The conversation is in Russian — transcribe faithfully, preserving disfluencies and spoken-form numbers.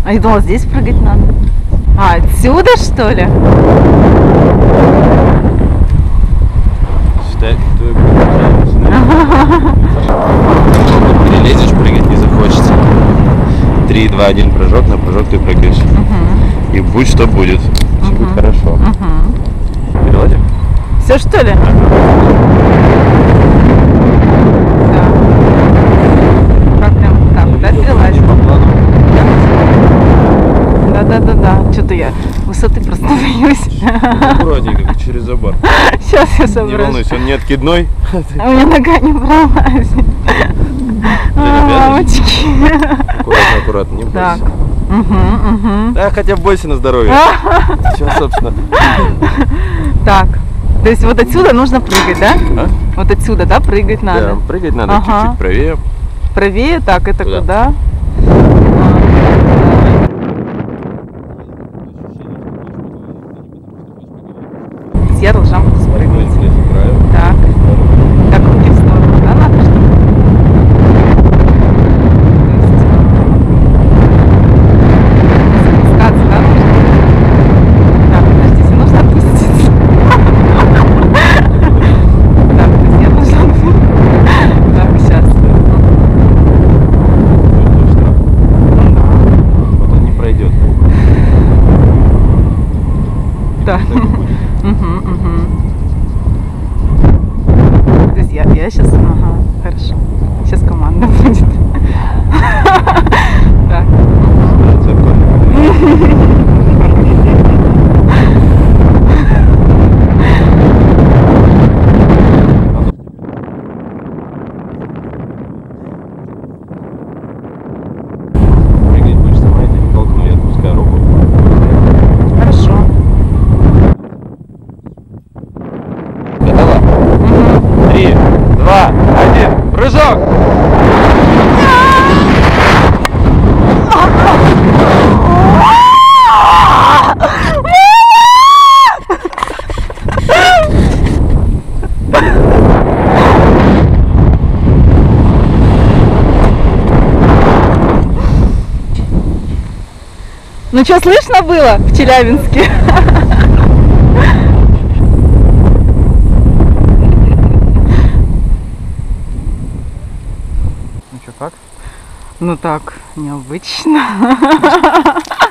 А я думала, здесь прыгать надо. А, отсюда, что ли? Считай, ты перелезешь, прыгать не захочется. Три, два, один прыжок, на прыжок ты прыгаешь. Угу. И будь что будет. Все Угу. будет хорошо. Угу. Перелазим? Все, что ли? Да. Как прям так, да, перелазим? Да-да-да-да. Что-то я высоты просто боюсь. Аккуратненько, через забор. Сейчас я Не соображу. волнуйся, он не откидной. А у меня нога не пролазит. А, мамочки. Аккуратно, аккуратно, не Так. бойся. Угу, угу. Да, хотя бы бойся на здоровье. Сейчас, собственно. Так. То есть вот отсюда нужно прыгать, да? А? Вот отсюда, да, прыгать надо? Да, прыгать надо Ага. чуть-чуть правее. Правее, так, это Туда. куда? Я должна буду спрыгнуть. Так. Так, руки в сторону, да, надо, что ли? То есть спускаться, да, нужно? Так, подождите, нужно опуститься. Так, то есть я должна... Так, сейчас. Вот он не пройдет. Да. Угу, угу. То есть я, я сейчас... Ага, хорошо. Сейчас команда будет. Так. Прыгать будешь сама, я не толкну, я отпускаю руку. Хорошо. Готова? Три, два, один, прыжок! Ну что, слышно было в Челябинске? Ну что, как? Ну так, необычно.